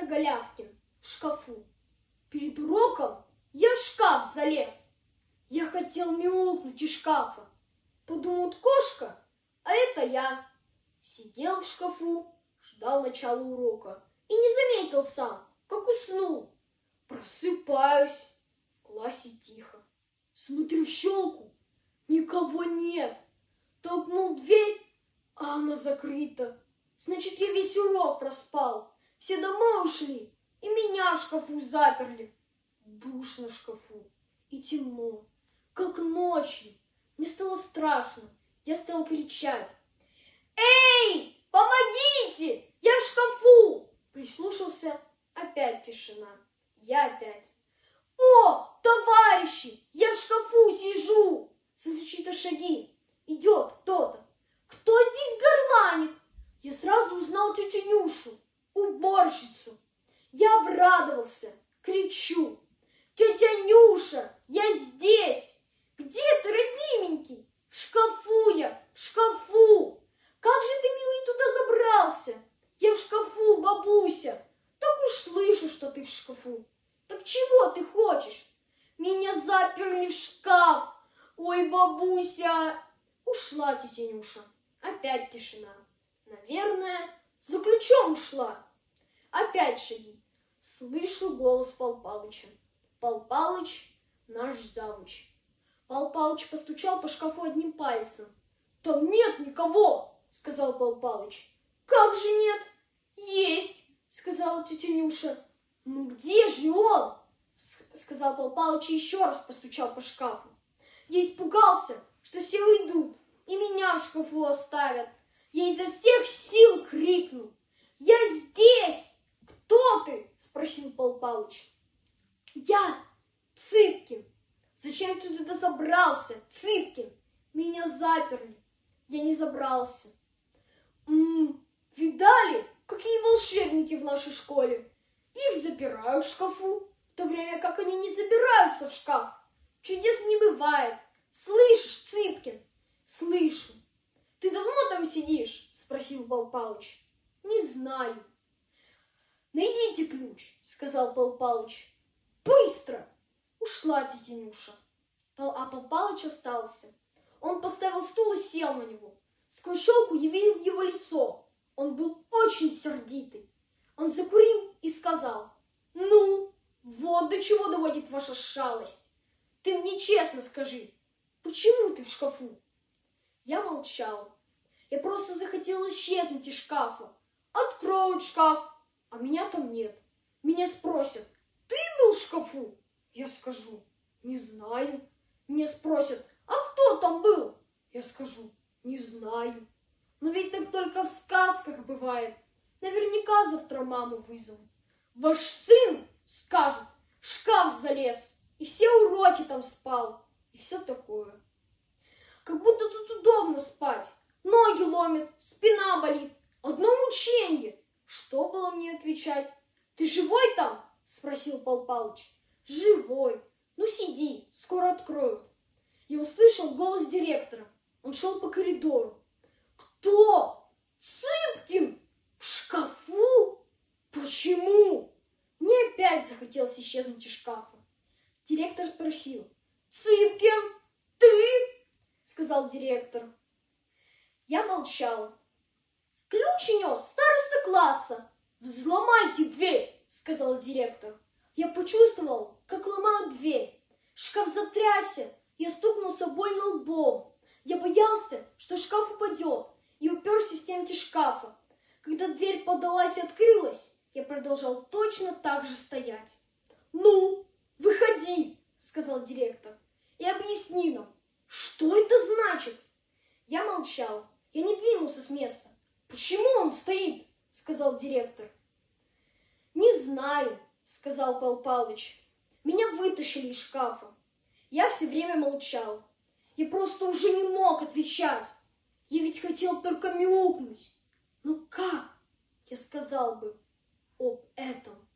директор Голявкин в шкафу. Перед уроком я в шкаф залез. Я хотел мяукнуть из шкафа. Подумают, кошка, а это я. Сидел в шкафу, ждал начала урока и не заметил сам, как уснул. Просыпаюсь, в классе тихо. Смотрю в щелку, никого нет. Толкнул дверь, а она закрыта. Значит, я весь урок проспал. Все домой ушли, и меня в шкафу заперли. Душно в шкафу и темно, как ночью. Мне стало страшно, я стал кричать. «Эй, помогите! Я в шкафу!» Прислушался, опять тишина. Я опять. «О, товарищи, я в шкафу сижу!» Звучит шаги. Идет кто-то. «Кто здесь горланит?» Я сразу узнал тетю Нюшу, уборщицу. Я обрадовался, кричу. «Тетя Нюша, я здесь! Где ты, родименький?» «В шкафу я, в шкафу!» «Как же ты, милый, туда забрался?» «Я в шкафу, бабуся!» «Так уж слышу, что ты в шкафу!» «Так чего ты хочешь?» «Меня заперли в шкаф!» «Ой, бабуся!» Ушла тетя Нюша. Опять тишина. Наверное, за ключом ушла. Опять шаги. Слышу голос Пал Палыча. Пал Палыч — наш завуч. Пал Палыч постучал по шкафу одним пальцем. «Там нет никого!» — сказал Пал Палыч. «Как же нет?» «Есть!» — сказала тетя Нюша. «Ну где же он?» — сказал Пал Палыч и еще раз постучал по шкафу. Я испугался, что все уйдут и меня в шкафу оставят. Я изо всех сил крикнул. «Я здесь!» «Кто ты?» — спросил Пал Палыч. «Я Цыпкин». «Зачем ты туда забрался, Цыпкин?» «Меня заперли. Я не забрался». «Видали, какие волшебники в нашей школе? Их запирают в шкафу, в то время как они не забираются в шкаф. Чудес не бывает. Слышишь, Цыпкин?» «Слышу». «Ты давно там сидишь?» — спросил Пал Палыч. «Не знаю». «Найдите ключ», — сказал Пал Палыч. «Быстро!» Ушла тетя Нюша. А Пал Палыч остался. Он поставил стул и сел на него. Сквозь щелку я видел его лицо. Он был очень сердитый. Он закурил и сказал: «Ну, вот до чего доводит ваша шалость. Ты мне честно скажи, почему ты в шкафу?» Я молчал. Я просто захотел исчезнуть из шкафа. Откроют шкаф, а меня там нет. Меня спросят: «Ты был в шкафу?» Я скажу: «Не знаю». Меня спросят: «А кто там был?» Я скажу: «Не знаю». Но ведь так только в сказках бывает. Наверняка завтра маму вызовут. Ваш сын, скажут, в шкаф залез и все уроки там спал. И все такое. Как будто тут удобно спать. Ноги ломят, спина болит. Одно мученье. Что было мне отвечать? «Ты живой там?» — спросил Пал Палыч. «Живой. Ну сиди, скоро откроют». Я услышал голос директора. Он шел по коридору. «Кто? Цыпкин? В шкафу? Почему?» Мне опять захотелось исчезнуть из шкафа. Директор спросил: «Цыпкин, ты?» — сказал директор. Я молчал. «Ключ унес староста класса». «Взломайте дверь», — сказал директор. Я почувствовал, как ломаю дверь. Шкаф затрясся, я стукнулся больно лбом. Я боялся, что шкаф упадет, и уперся в стенки шкафа. Когда дверь подалась и открылась, я продолжал точно так же стоять. «Ну, выходи», — сказал директор, — «и объясни нам, что это значит?» Я молчал, я не двинулся с места. «Почему он стоит?» — сказал директор. «Не знаю», — сказал Пал Палыч. «Меня вытащили из шкафа». Я все время молчал. Я просто уже не мог отвечать. Я ведь хотел только мяукнуть. Ну как я сказал бы об этом?